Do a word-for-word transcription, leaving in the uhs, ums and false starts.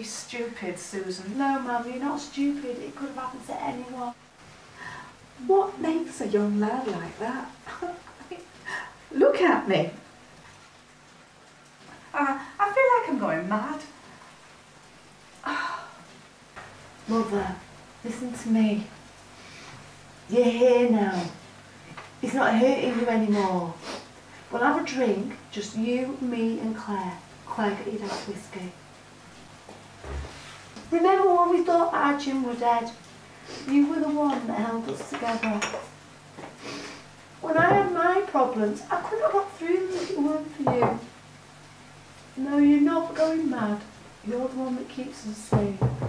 stupid, Susan. No, Mum, you're not stupid. It could have happened to anyone. What makes a young lad like that? Look at me. Uh, I feel like I'm going mad. Mother, listen to me. You're here now. He's not hurting you anymore. We'll have a drink, just you, me and Claire. Claire, get your dad's whiskey. Remember when we thought Arjun were dead? You were the one that held us together. When I had my problems, I couldn't have got through them if it weren't for you. No, you're not going mad. You're the one that keeps us safe.